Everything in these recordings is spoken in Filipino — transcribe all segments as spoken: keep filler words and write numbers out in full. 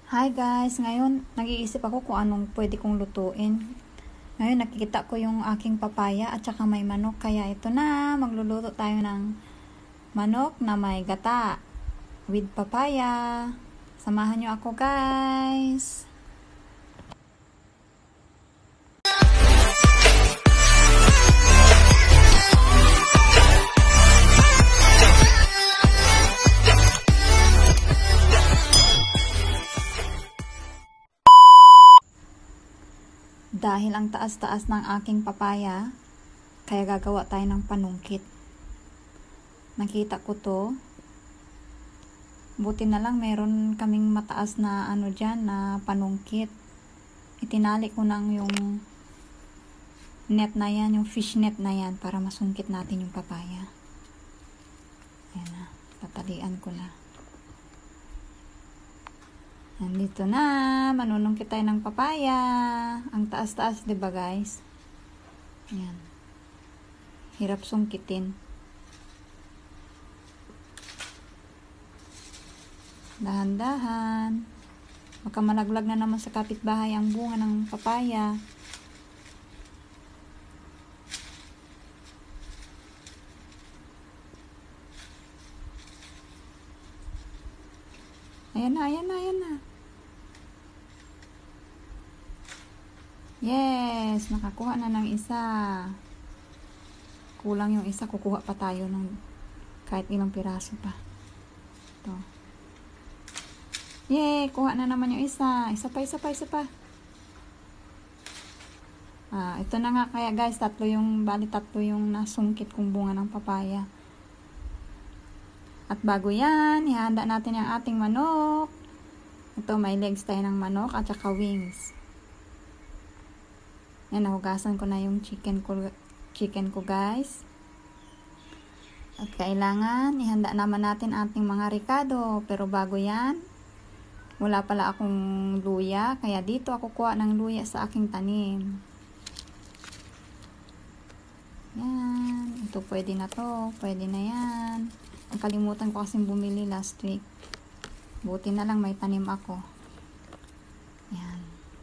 Hi guys, ngayon nag-iisip ako kung anong pwede kong lutuin. Ngayon nakikita ko yung aking papaya at saka may manok, kaya ito na, magluluto tayo ng manok na may gata with papaya. Samahan nyo ako guys. Dahil ang taas-taas ng aking papaya, kaya gagawa tayo ng panungkit. Nakita ko to. Buti na lang meron kaming mataas na ano dyan na panungkit. Itinali ko nang yung net na yan, yung fish net na yan, para masungkit natin yung papaya. Ayan na, tatalian ko na. Nandito na, manunungkit tayo ng papaya. Ang taas-taas, diba guys? Ayan. Hirap sungkitin. Dahan-dahan. Baka malaglag na naman sa kapitbahay ang bunga ng papaya. Ayan na, ayan na, ayan na. Yes, nakakuha na ng isa. Kulang yung isa, kukuha pa tayo ng kahit ilang piraso pa. Ito. Yay, kuha na naman yung isa. Isa pa, isa pa, isa pa. Ah, ito na nga kaya guys, tatlo yung, bali tatlo yung nasungkit kong bunga ng papaya. At bago yan, ihanda natin yung ating manok. Ito, may legs tayo ng manok at saka wings. Yan, nahugasan ko na yung chicken ko, chicken ko guys. At kailangan, ihanda naman natin ating mga ricado. Pero bago yan, wala pala akong luya. Kaya dito ako kuha ng luya sa aking tanim. Yan, ito pwede na to. Pwede na yan. Ang kalimutan ko kasing bumili last week. Buti na lang may tanim ako. Yan.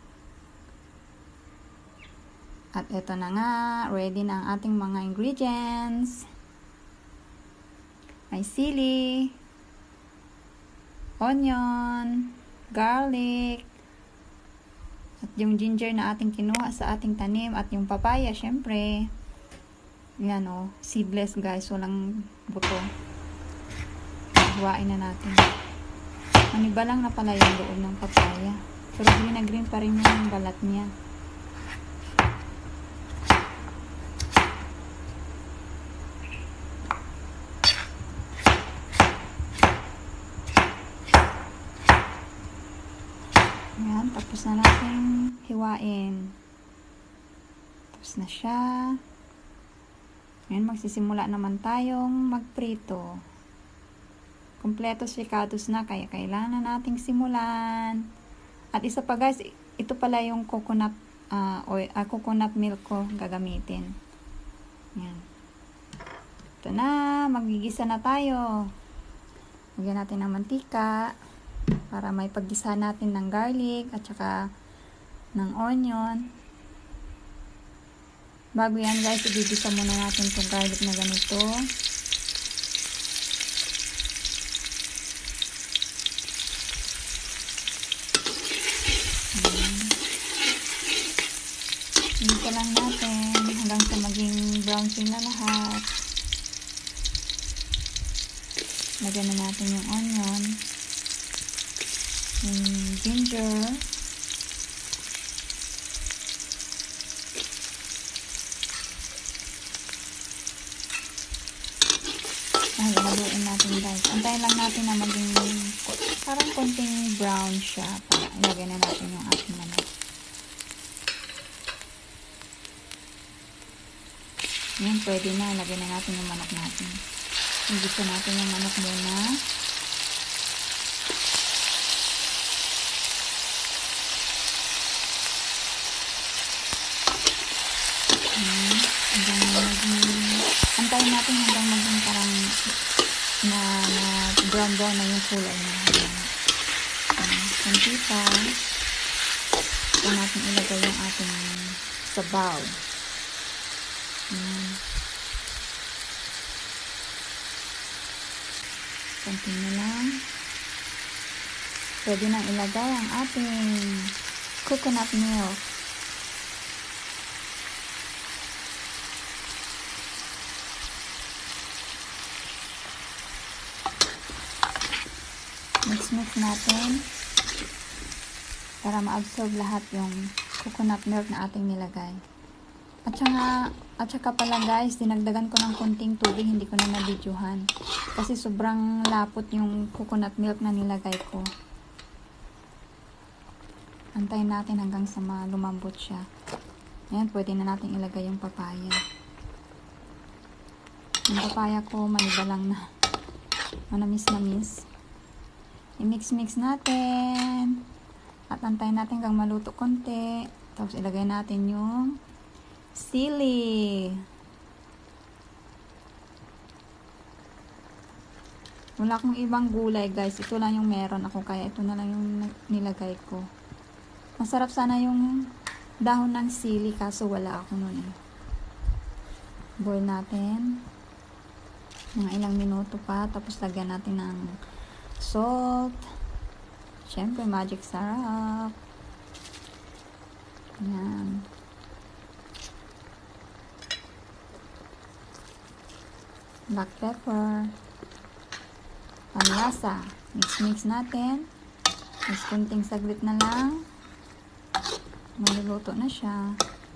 At ito na nga, ready na ang ating mga ingredients. May sili, onion, garlic, at yung ginger na ating kinuha sa ating tanim, at yung papaya, syempre. Yan o, seedless guys, walang buto. Huwain na natin. Maniba lang na pala yung loob ng papaya. Pero green na green pa rin yung balat niya. Ayan, tapos na natin hiwain. Tapos na siya. Ayan, magsisimula naman tayong magprito. Kompletos ricados na, kaya kailangan nating simulan. At isa pa guys, ito pala yung coconut uh, oil, uh, coconut milk ko gagamitin. Ayan. Ito na, magigisa na tayo. Lagyan natin ng mantika para may paggisa natin ng garlic at saka ng onion. Bago yan guys, igigisa muna natin itong garlic na ganito. Igisa lang natin hanggang sa maging brown sila lahat. Lagyan na natin yung onion, yung ginger, haluin natin guys. Antayin lang natin na maging parang konting brown siya para ilagay na natin yung ating manok. Yan, pwede na. Ilagay na natin yung manok natin. Igisa natin yung manok muna. Yan. Hanggang maging, antayin natin hanggang maging parang na, na brown brown na yung kulay na. konti pa. Ito natin ilagay yung ating sabaw. Ayan. Konti na lang. Pwede nang ilagay ang ating coconut milk. Mix-mix natin para ma-absorb lahat yung coconut milk na ating nilagay. At saka, at saka pala guys, dinagdagan ko ng konting tubig, hindi ko na na-videohan. Kasi sobrang lapot yung coconut milk na nilagay ko. Antayin natin hanggang sa lumambot siya. Ayan, pwede na natin ilagay yung papaya. Yung papaya ko, maniba lang na. Manamis-namis. I-mix-mix natin. At antayin natin hanggang maluto konti. Tapos ilagay natin yung sili. Wala akong ibang gulay guys. Ito lang yung meron ako. Kaya ito na lang yung nilagay ko. Masarap sana yung dahon ng sili. Kaso wala ako nun eh. Boil natin. Mga ilang minuto pa. Tapos lagyan natin ng salt. Siyempre, magic sarap. Ayan. Black pepper. Panlasa. Mix-mix natin. Mas kunting saglit na lang. Maluluto na siya.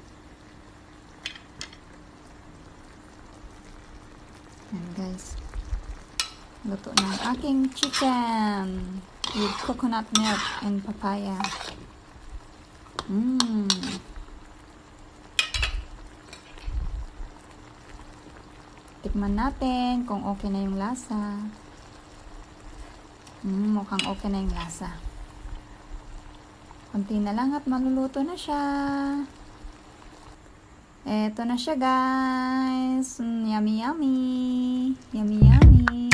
Ayan guys. Luto na ang aking chicken with coconut milk and papaya. Mmm. Tikman natin kung okay na yung lasa. Mmm, mukhang okay na yung lasa. Kunti na lang at maluluto na siya. Eto na siya guys. Mm, yummy yummy. Yummy yummy.